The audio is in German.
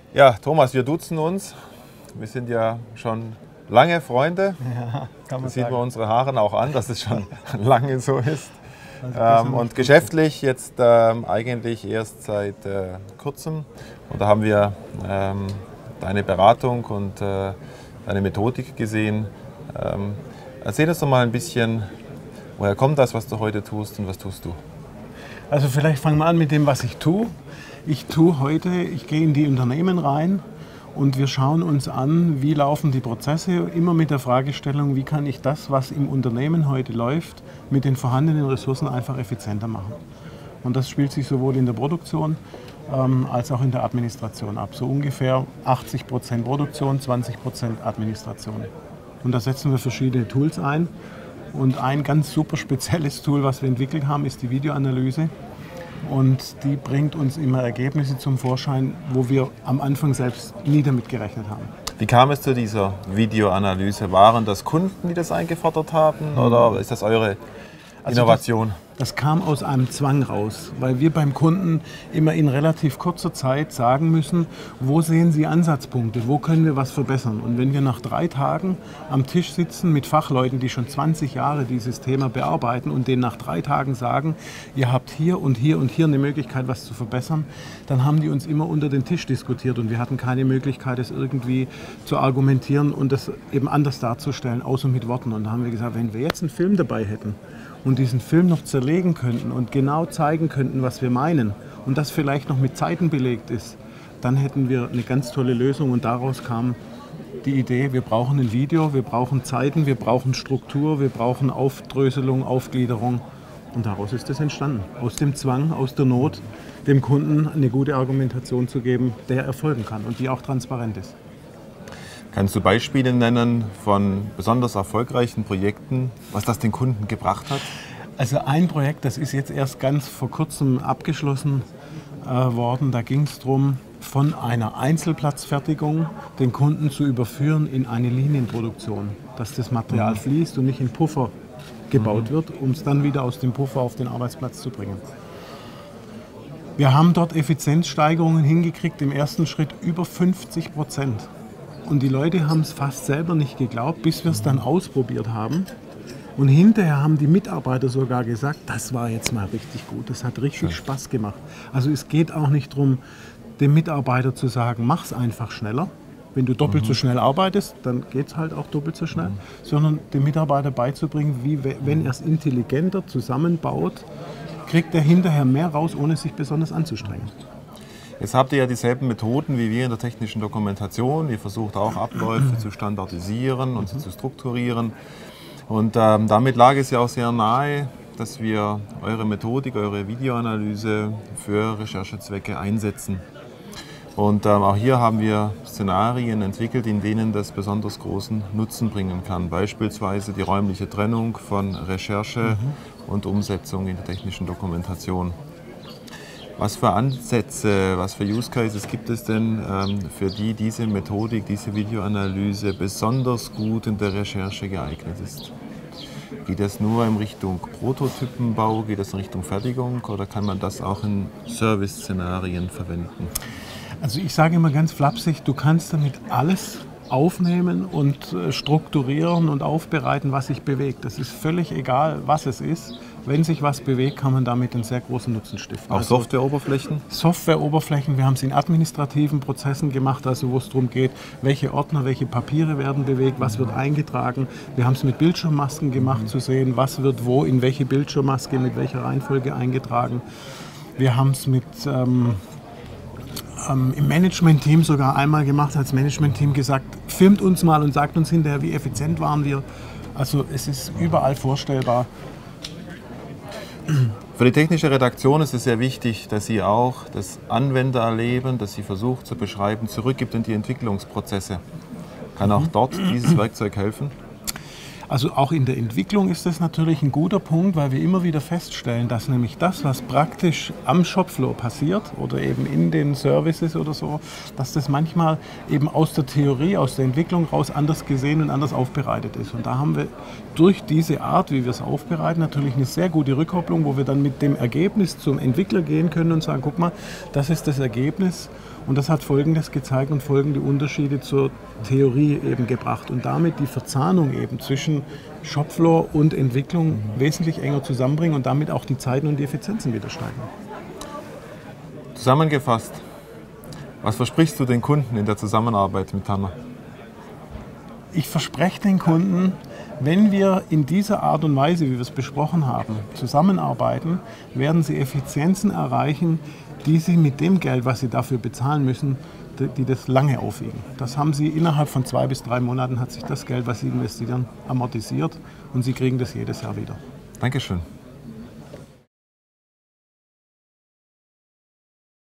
Ja, Thomas, wir duzen uns. Wir sind ja schon lange Freunde. Ja, kann man Das sieht sagen. man unsere Haaren auch an, dass es schon lange so ist. Also Und geschäftlich jetzt eigentlich erst seit kurzem. Und da haben wir deine Beratung und deine Methodik gesehen. Erzähl uns doch mal ein bisschen, woher kommt das, was du heute tust und was tust du? Also vielleicht fangen wir an mit dem, was ich tue. Ich gehe in die Unternehmen rein und wir schauen uns an, wie laufen die Prozesse, immer mit der Fragestellung, wie kann ich das, was im Unternehmen heute läuft, mit den vorhandenen Ressourcen einfach effizienter machen. Und das spielt sich sowohl in der Produktion als auch in der Administration ab. So ungefähr 80% Produktion, 20% Administration. Und da setzen wir verschiedene Tools ein. Und ein ganz super spezielles Tool, was wir entwickelt haben, ist die Videoanalyse. Und die bringt uns immer Ergebnisse zum Vorschein, wo wir am Anfang selbst nie damit gerechnet haben. Wie kam es zu dieser Videoanalyse? Waren das Kunden, die das eingefordert haben, oder ist das eure Innovation? Das kam aus einem Zwang raus, weil wir beim Kunden immer in relativ kurzer Zeit sagen müssen, wo sehen Sie Ansatzpunkte, wo können wir was verbessern. Und wenn wir nach 3 Tagen am Tisch sitzen mit Fachleuten, die schon 20 Jahre dieses Thema bearbeiten und denen nach 3 Tagen sagen, ihr habt hier und hier und hier eine Möglichkeit, was zu verbessern, dann haben die uns immer unter den Tisch diskutiert und wir hatten keine Möglichkeit, es irgendwie zu argumentieren und das eben anders darzustellen, außer mit Worten. Und da haben wir gesagt, wenn wir jetzt einen Film dabei hätten, und diesen Film noch zerlegen könnten und genau zeigen könnten, was wir meinen und das vielleicht noch mit Zeiten belegt ist, dann hätten wir eine ganz tolle Lösung und daraus kam die Idee, wir brauchen ein Video, wir brauchen Zeiten, wir brauchen Struktur, wir brauchen Aufdröselung, Aufgliederung und daraus ist es entstanden. Aus dem Zwang, aus der Not, dem Kunden eine gute Argumentation zu geben, der erfolgen kann und die auch transparent ist. Kannst du Beispiele nennen von besonders erfolgreichen Projekten, was das den Kunden gebracht hat? Also ein Projekt, das ist jetzt erst ganz vor kurzem abgeschlossen worden. Da ging es darum, von einer Einzelplatzfertigung den Kunden zu überführen in eine Linienproduktion, dass das Material fließt und nicht in Puffer gebaut wird, um es dann wieder aus dem Puffer auf den Arbeitsplatz zu bringen. Wir haben dort Effizienzsteigerungen hingekriegt, im ersten Schritt über 50%. Und die Leute haben es fast selber nicht geglaubt, bis wir es dann ausprobiert haben. Und hinterher haben die Mitarbeiter sogar gesagt, das war jetzt mal richtig gut, das hat richtig Spaß gemacht. Also es geht auch nicht darum, dem Mitarbeiter zu sagen, mach's einfach schneller. Wenn du doppelt so schnell arbeitest, dann geht es halt auch doppelt so schnell. Sondern dem Mitarbeiter beizubringen, wie wenn er es intelligenter zusammenbaut, kriegt er hinterher mehr raus, ohne sich besonders anzustrengen. Jetzt habt ihr ja dieselben Methoden wie wir in der technischen Dokumentation. Ihr versucht auch Abläufe zu standardisieren und zu strukturieren. Und damit lag es ja auch sehr nahe, dass wir eure Methodik, eure Videoanalyse für Recherchezwecke einsetzen. Und auch hier haben wir Szenarien entwickelt, in denen das besonders großen Nutzen bringen kann. Beispielsweise die räumliche Trennung von Recherche und Umsetzung in der technischen Dokumentation. Was für Ansätze, was für Use Cases gibt es denn, für die diese Methodik, diese Videoanalyse besonders gut in der Recherche geeignet ist? Geht das nur in Richtung Prototypenbau, geht das in Richtung Fertigung oder kann man das auch in Service-Szenarien verwenden? Also ich sage immer ganz flapsig, du kannst damit alles aufnehmen und strukturieren und aufbereiten, was sich bewegt. Das ist völlig egal, was es ist. Wenn sich was bewegt, kann man damit einen sehr großen Nutzen stiften. Auch Softwareoberflächen? Softwareoberflächen, wir haben es in administrativen Prozessen gemacht, also wo es darum geht, welche Ordner, welche Papiere werden bewegt, was wird eingetragen. Wir haben es mit Bildschirmmasken gemacht, zu sehen, was wird wo, in welche Bildschirmmaske, mit welcher Reihenfolge eingetragen. Wir haben es mit im Management-Team sogar einmal gemacht, als Management-Team gesagt, filmt uns mal und sagt uns hinterher, wie effizient waren wir. Also es ist überall vorstellbar. Für die technische Redaktion ist es sehr wichtig, dass sie auch das Anwendererleben, das sie versucht zu beschreiben, zurückgibt in die Entwicklungsprozesse. Kann auch dort dieses Werkzeug helfen? Also auch in der Entwicklung ist das natürlich ein guter Punkt, weil wir immer wieder feststellen, dass nämlich das, was praktisch am Shopfloor passiert oder eben in den Services oder so, dass das manchmal eben aus der Theorie, aus der Entwicklung raus anders gesehen und anders aufbereitet ist. Und da haben wir durch diese Art, wie wir es aufbereiten, natürlich eine sehr gute Rückkopplung, wo wir dann mit dem Ergebnis zum Entwickler gehen können und sagen, guck mal, das ist das Ergebnis Und das hat Folgendes gezeigt und folgende Unterschiede zur Theorie eben gebracht und damit die Verzahnung eben zwischen Shopfloor und Entwicklung wesentlich enger zusammenbringen und damit auch die Zeiten und die Effizienzen wieder steigern. Zusammengefasst, was versprichst du den Kunden in der Zusammenarbeit mit Tanner? Ich verspreche den Kunden, wenn wir in dieser Art und Weise, wie wir es besprochen haben, zusammenarbeiten, werden sie Effizienzen erreichen, die sie mit dem Geld, was sie dafür bezahlen müssen, die das lange aufwiegen. Das haben sie innerhalb von 2 bis 3 Monaten, hat sich das Geld, was sie investieren, amortisiert und sie kriegen das jedes Jahr wieder. Dankeschön.